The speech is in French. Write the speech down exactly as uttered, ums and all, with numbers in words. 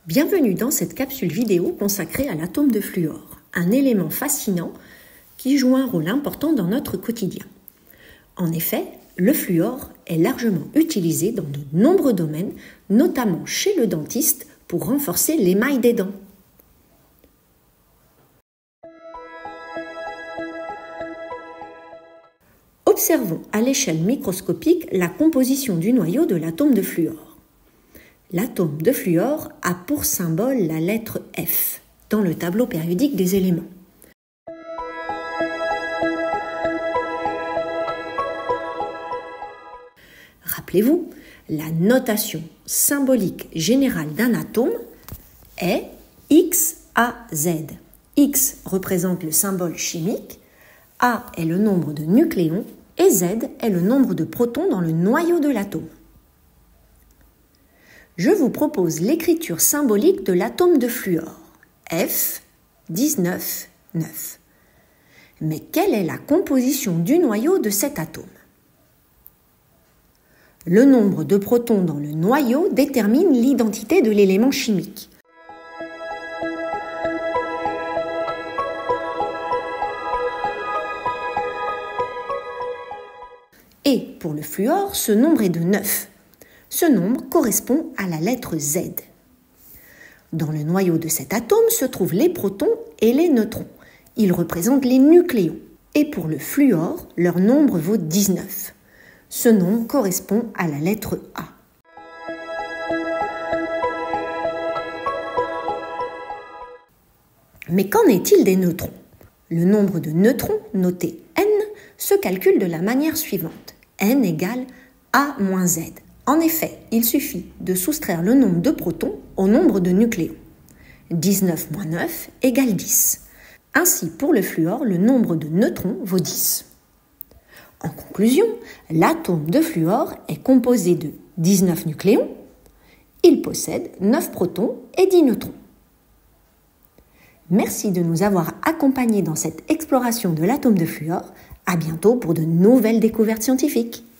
Bienvenue dans cette capsule vidéo consacrée à l'atome de fluor, un élément fascinant qui joue un rôle important dans notre quotidien. En effet, le fluor est largement utilisé dans de nombreux domaines, notamment chez le dentiste pour renforcer l'émail des dents. Observons à l'échelle microscopique la composition du noyau de l'atome de fluor. L'atome de fluor a pour symbole la lettre F dans le tableau périodique des éléments. Rappelez-vous, la notation symbolique générale d'un atome est X A Z. X représente le symbole chimique, A est le nombre de nucléons et Z est le nombre de protons dans le noyau de l'atome. Je vous propose l'écriture symbolique de l'atome de fluor, F dix-neuf neuf. Mais quelle est la composition du noyau de cet atome? Le nombre de protons dans le noyau détermine l'identité de l'élément chimique. Et pour le fluor, ce nombre est de neuf. Ce nombre correspond à la lettre Z. Dans le noyau de cet atome se trouvent les protons et les neutrons. Ils représentent les nucléons. Et pour le fluor, leur nombre vaut dix-neuf. Ce nombre correspond à la lettre A. Mais qu'en est-il des neutrons? Le nombre de neutrons, noté N, se calcule de la manière suivante. N égale A moins Z. En effet, il suffit de soustraire le nombre de protons au nombre de nucléons. dix-neuf moins neuf égale dix. Ainsi, pour le fluor, le nombre de neutrons vaut dix. En conclusion, l'atome de fluor est composé de dix-neuf nucléons. Il possède neuf protons et dix neutrons. Merci de nous avoir accompagnés dans cette exploration de l'atome de fluor. À bientôt pour de nouvelles découvertes scientifiques.